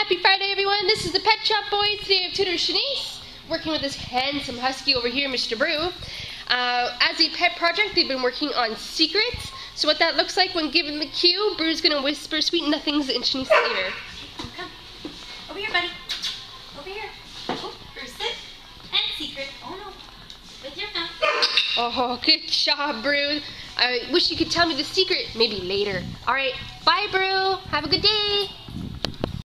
Happy Friday, everyone. This is the Pet Shop Boys. Today I have tutor Shanice working with this handsome husky over here, Mr. Brew. As a pet project, they've been working on secrets. So what that looks like when given the cue, Brew's going to whisper sweet nothings in Shanice's ear. Come. Over here, buddy. Over here. Oh, Brew, sit. And secret. Oh, no. With your thumb. Oh, good job, Brew. I wish you could tell me the secret maybe later. All right. Bye, Brew. Have a good day.